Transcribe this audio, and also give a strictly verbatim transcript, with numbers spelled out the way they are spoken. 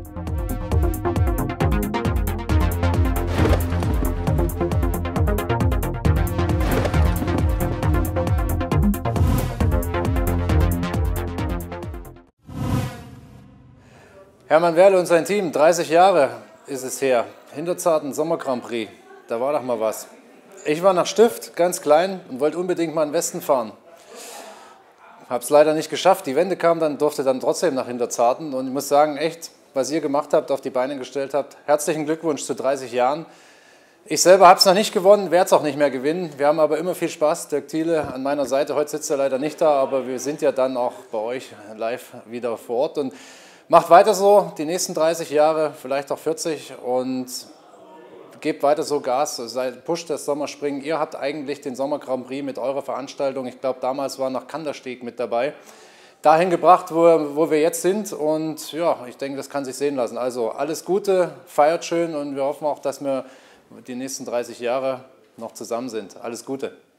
Hermann Werle und sein Team, dreißig Jahre ist es her, Hinterzarten Sommer Grand Prix, da war doch mal was. Ich war nach Stift, ganz klein, und wollte unbedingt mal in den Westen fahren. Habe es leider nicht geschafft, die Wende kam dann, durfte dann trotzdem nach Hinterzarten, und ich muss sagen, echt, was ihr gemacht habt, auf die Beine gestellt habt, herzlichen Glückwunsch zu dreißig Jahren. Ich selber habe es noch nicht gewonnen, werde es auch nicht mehr gewinnen. Wir haben aber immer viel Spaß. Dirk Thiele an meiner Seite, heute sitzt er leider nicht da, aber wir sind ja dann auch bei euch live wieder vor Ort. Und macht weiter so, die nächsten dreißig Jahre, vielleicht auch vierzig, und gebt weiter so Gas, pusht das Sommerspringen. Ihr habt eigentlich den Sommer Grand Prix mit eurer Veranstaltung, ich glaube damals war noch Kandersteg mit dabei, dahin gebracht, wo, wo wir jetzt sind, und ja, ich denke, das kann sich sehen lassen. Also alles Gute, feiert schön, und wir hoffen auch, dass wir die nächsten dreißig Jahre noch zusammen sind. Alles Gute.